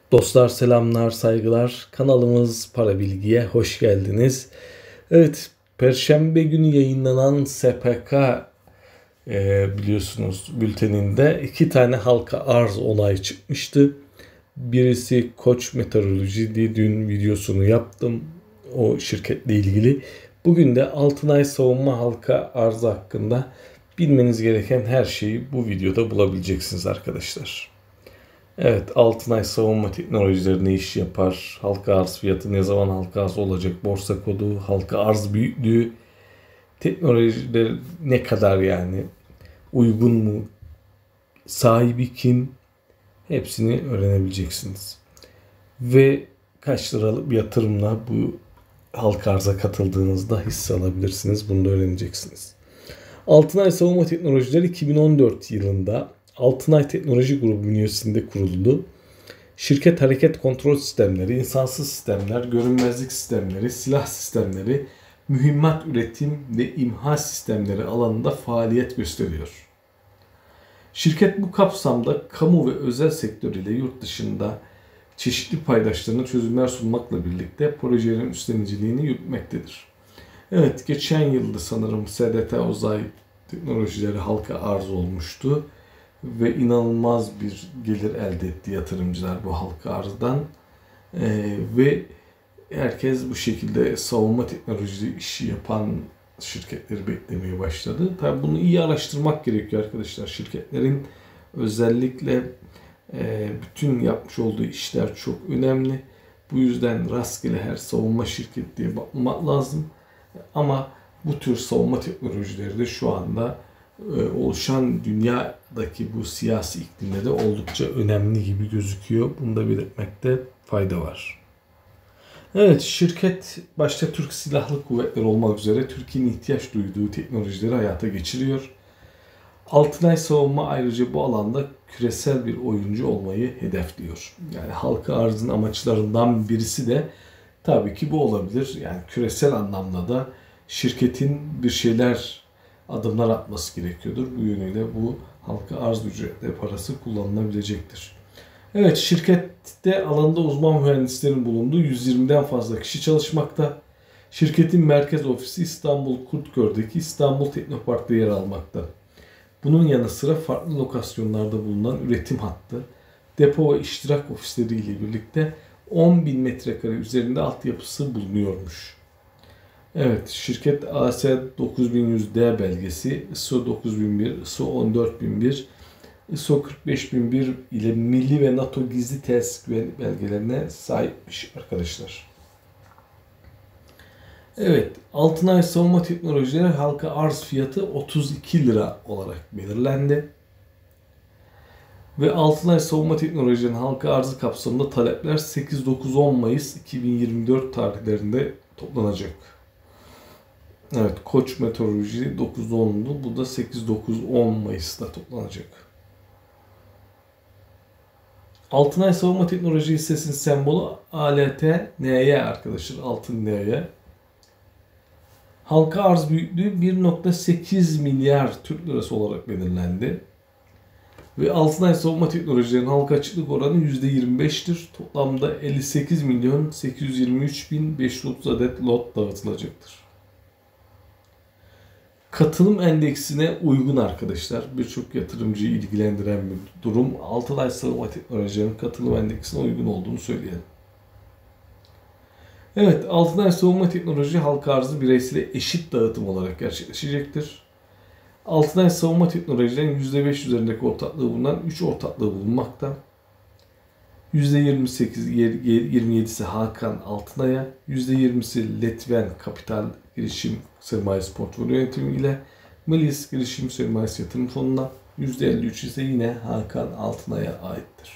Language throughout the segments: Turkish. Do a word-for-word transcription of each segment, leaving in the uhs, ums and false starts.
Dostlar selamlar, saygılar. Kanalımız Para Bilgi'ye hoş geldiniz. Evet, Perşembe günü yayınlanan S P K e, biliyorsunuz bülteninde iki tane halka arz onay çıkmıştı. Birisi Koç Meteoroloji'di. Dün videosunu yaptım o şirketle ilgili. Bugün de Altınay Savunma halka arzı hakkında bilmeniz gereken her şeyi bu videoda bulabileceksiniz arkadaşlar. Evet, Altınay Savunma Teknolojileri ne iş yapar? Halka arz fiyatı ne zaman halka arz olacak? Borsa kodu, halka arz büyüklüğü, teknolojiler ne kadar yani? Uygun mu? Sahibi kim? Hepsini öğrenebileceksiniz. Ve kaç liralık bir yatırımla bu halka arza katıldığınızda hisse alabilirsiniz. Bunu da öğreneceksiniz. Altınay Savunma Teknolojileri iki bin on dört yılında Altınay Teknoloji Grubu bünyesinde kuruldu. Şirket hareket kontrol sistemleri, insansız sistemler, görünmezlik sistemleri, silah sistemleri, mühimmat üretim ve imha sistemleri alanında faaliyet gösteriyor. Şirket bu kapsamda kamu ve özel sektör ile yurt dışında çeşitli paydaşlarına çözümler sunmakla birlikte projelerin üstleniciliğini yürütmektedir. Evet, geçen yılda sanırım S D T Uzay Teknolojileri halka arz olmuştu ve inanılmaz bir gelir elde etti yatırımcılar bu halka arzdan ee, ve herkes bu şekilde savunma teknolojisi işi yapan şirketleri beklemeye başladı. Tabii bunu iyi araştırmak gerekiyor arkadaşlar. Şirketlerin özellikle e, bütün yapmış olduğu işler çok önemli. Bu yüzden rastgele her savunma şirketi diye bakmak lazım. Ama bu tür savunma teknolojileri de şu anda e, oluşan dünyadaki bu siyasi iklimde de oldukça önemli gibi gözüküyor. Bunu da belirtmekte fayda var. Evet, şirket başta Türk Silahlı Kuvvetleri olmak üzere Türkiye'nin ihtiyaç duyduğu teknolojileri hayata geçiriyor. Altınay Savunma ayrıca bu alanda küresel bir oyuncu olmayı hedefliyor. Yani halka arzın amaçlarından birisi de tabii ki bu olabilir. Yani küresel anlamda da şirketin bir şeyler, adımlar atması gerekiyordur. Bu yönüyle bu halka arz ücretleri parası kullanılabilecektir. Evet, şirkette alanda uzman mühendislerin bulunduğu yüz yirmiden fazla kişi çalışmakta. Şirketin merkez ofisi İstanbul Kurtköy'deki İstanbul Teknopark'ta yer almakta. Bunun yanı sıra farklı lokasyonlarda bulunan üretim hattı, depo ve iştirak ofisleri ile birlikte on bin metrekare üzerinde altyapısı bulunuyormuş. Evet, şirket A S dokuz bin yüz D belgesi, I S O dokuz bin bir, I S O on dört bin bir, I S O kırk beş bin bir ile Milli ve NATO gizli tesis güvenlik belgelerine sahipmiş arkadaşlar. Evet, Altınay Savunma Teknolojileri halka arz fiyatı otuz iki lira olarak belirlendi. Ve Altınay Savunma Teknolojilerinin halka arzı kapsamında talepler sekiz dokuz on Mayıs iki bin yirmi dört tarihlerinde toplanacak. Evet, Koç Meteoroloji dokuz ondu. Bu da sekiz dokuz on Mayıs'ta toplanacak. Altınay Savunma Teknoloji hissesinin sembolü A L T N Y arkadaşlar. Altın N Y. Halka arz büyüklüğü bir nokta sekiz milyar Türk lirası olarak belirlendi. Ve Altınay Savunma Teknolojilerinin halka açıklık oranı yüzde yirmi beş'tir. Toplamda elli sekiz milyon sekiz yüz yirmi üç bin beş yüz otuz adet lot dağıtılacaktır. Katılım endeksine uygun arkadaşlar. Birçok yatırımcıyı ilgilendiren bir durum. Altınay Savunma Teknolojilerinin katılım endeksine uygun olduğunu söyleyelim. Evet, Altınay Savunma Teknoloji halka arzı bireysel eşit dağıtım olarak gerçekleşecektir. Altınay Savunma Teknolojilerinin yüzde beş üzerindeki ortaklığı bulunan üç ortaklığı bulunmakta. yüzde yirmi sekiz yirmi yedi'si Hakan Altınay'a, yüzde yirmi'si Letven Kapital Girişim Sermayesi Portföy Yönetimi ile Melis Girişim Sermayesi Yatırım Fonu'na, yüzde elli üç ise yine Hakan Altınay'a aittir.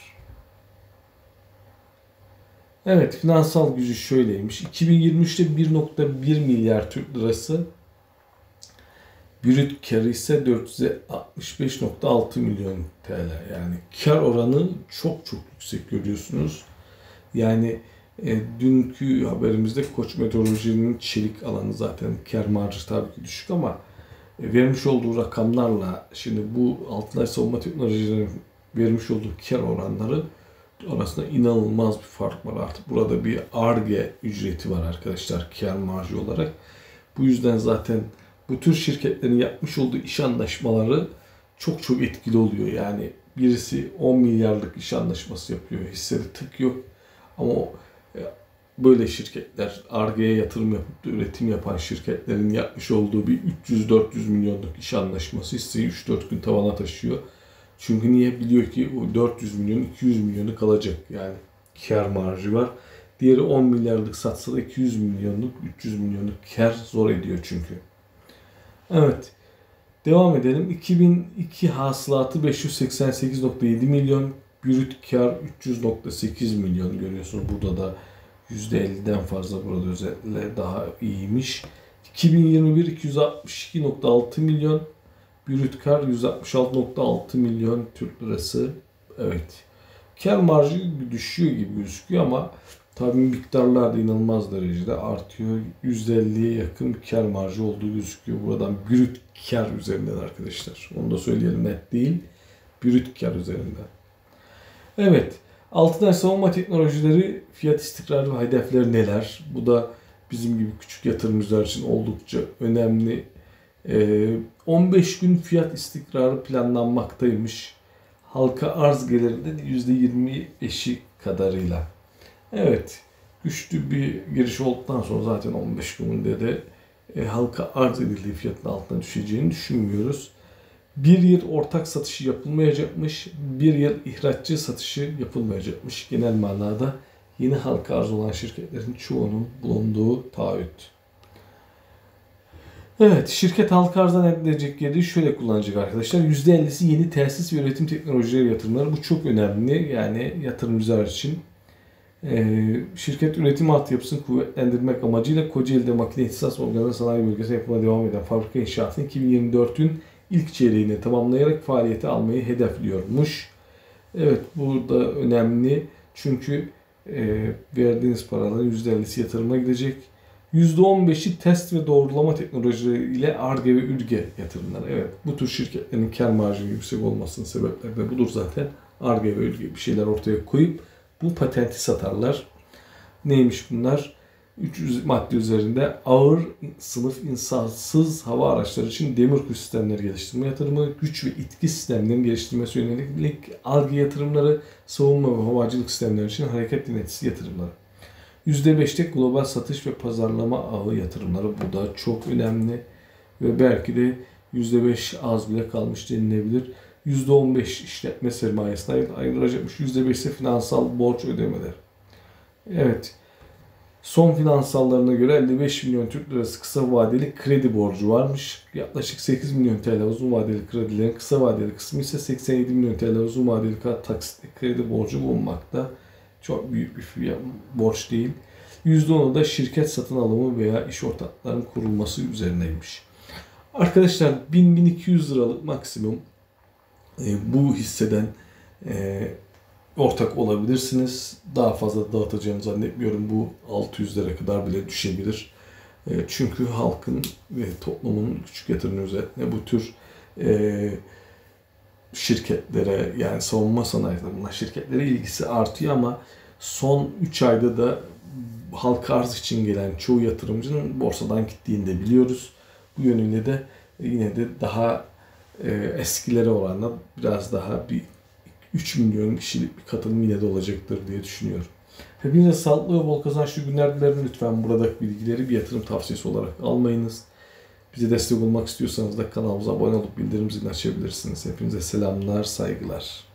Evet, finansal gücü şöyleymiş. iki bin yirmi üç'te bir nokta bir milyar Türk lirası, brüt karı ise dört yüz altmış beş nokta altı milyon T L. Yani kar oranı çok çok yüksek görüyorsunuz. Yani e, dünkü haberimizde Koç Meteoroloji'nin çelik alanı zaten kar marjı tabii ki düşük ama e, vermiş olduğu rakamlarla şimdi bu Altınay Savunma Teknolojilerinin vermiş olduğu kar oranları arasında inanılmaz bir fark var. Artık burada bir Ar-Ge ücreti var arkadaşlar, kâr marjı olarak. Bu yüzden zaten bu tür şirketlerin yapmış olduğu iş anlaşmaları çok çok etkili oluyor. Yani birisi on milyarlık iş anlaşması yapıyor, hissede tık yok. Ama o, böyle şirketler, Ar-Ge'ye yatırım yapıp da üretim yapan şirketlerin yapmış olduğu bir üç yüz dört yüz milyonluk iş anlaşması hisseyi üç dört gün tavana taşıyor. Çünkü niye? Biliyor ki o dört yüz milyon, iki yüz milyonu kalacak. Yani kar marjı var. Diğeri on milyarlık satsa da iki yüz milyonluk, üç yüz milyonluk kar zor ediyor çünkü. Evet. Devam edelim. iki bin iki hasılatı beş yüz seksen sekiz nokta yedi milyon. Brüt kar üç yüz nokta sekiz milyon görüyorsunuz. Burada da yüzde elliden fazla, burada özellikle daha iyiymiş. iki bin yirmi bir iki yüz altmış iki nokta altı milyon. Brüt kar yüz altmış altı nokta altı milyon Türk lirası. Evet. Kar marjı düşüyor gibi gözüküyor ama tabii miktarlar da inanılmaz derecede artıyor. yüzde elliye yakın bir kar marjı olduğu gözüküyor. Buradan brüt kar üzerinden arkadaşlar. Onu da söyleyelim, net değil. Brüt kar üzerinden. Evet. Altın savunma teknolojileri fiyat istikrarı ve hedefleri neler? Bu da bizim gibi küçük yatırımcılar için oldukça önemli. on beş gün fiyat istikrarı planlanmaktaymış. Halka arz gelirinde yüzde yirmi beşi kadarıyla. Evet, güçlü bir giriş olduktan sonra zaten on beş günde de e, halka arz edildiği fiyatın altına düşeceğini düşünmüyoruz. Bir yıl ortak satışı yapılmayacakmış, bir yıl ihraççı satışı yapılmayacakmış. Genel manada yeni halka arz olan şirketlerin çoğunun bulunduğu taahhüt. Evet, şirket halka arzdan elde edecek geliri şöyle kullanacak arkadaşlar. yüzde ellisi yeni tesis ve üretim teknolojileri yatırımları. Bu çok önemli. Yani yatırımcılar için. Ee, şirket üretim altyapısını kuvvetlendirmek amacıyla Kocaeli'de makine ihtisas organize sanayi bölgesine yapıma devam eden fabrika inşaatını iki bin yirmi dört'ün ilk çeyreğini tamamlayarak faaliyete almayı hedefliyormuş. Evet, burada önemli. Çünkü e, verdiğiniz paraların yüzde ellisi yatırıma gidecek. yüzde on beşi test ve doğrulama teknolojileri ile Ar-Ge ve Ür-Ge yatırımları. Evet, bu tür şirketlerin kar marjı yüksek olmasının sebepleri de budur zaten. Ar-Ge ve Ür-Ge bir şeyler ortaya koyup bu patenti satarlar. Neymiş bunlar? üç yüz madde üzerinde ağır sınıf insansız hava araçları için demir kuş sistemleri geliştirme yatırımı, güç ve itki sistemlerinin geliştirmesi yönelik Ar-Ge yatırımları, savunma ve havacılık sistemleri için hareket yöneticisi yatırımları. yüzde beş'te global satış ve pazarlama ağı yatırımları. Bu da çok önemli ve belki de yüzde beş az bile kalmış denilebilir. yüzde on beş işletme sermayesine ayrılacakmış. yüzde beş ise finansal borç ödemeler. Evet. Son finansallarına göre elli beş milyon Türk lirası kısa vadeli kredi borcu varmış. Yaklaşık sekiz milyon T L uzun vadeli kredilerin kısa vadeli kısmı ise seksen yedi milyon T L uzun vadeli taksitli kredi borcu bulunmakta. Çok büyük bir fiyat, borç değil. yüzde on'u da şirket satın alımı veya iş ortaklarının kurulması üzerineymiş. Arkadaşlar bin bin iki yüz liralık maksimum e, bu hisseden e, ortak olabilirsiniz. Daha fazla dağıtacağını zannetmiyorum. Bu altı yüz lira kadar bile düşebilir. E, çünkü halkın ve toplumun küçük yatırımı üzerine bu tür e, şirketlere, yani savunma sanayide şirketlere ilgisi artıyor ama son üç ayda da halka arz için gelen çoğu yatırımcının borsadan gittiğini de biliyoruz. Bu yönüyle de yine de daha e, eskilere oranla biraz daha bir üç milyon kişilik bir katılım yine de olacaktır diye düşünüyorum. Hepinize sağlıklı ve bol kazançlı günler dilerim. Lütfen buradaki bilgileri bir yatırım tavsiyesi olarak almayınız. Bize destek olmak istiyorsanız da kanalımıza abone olup bildirim zilini açabilirsiniz. Hepinize selamlar, saygılar.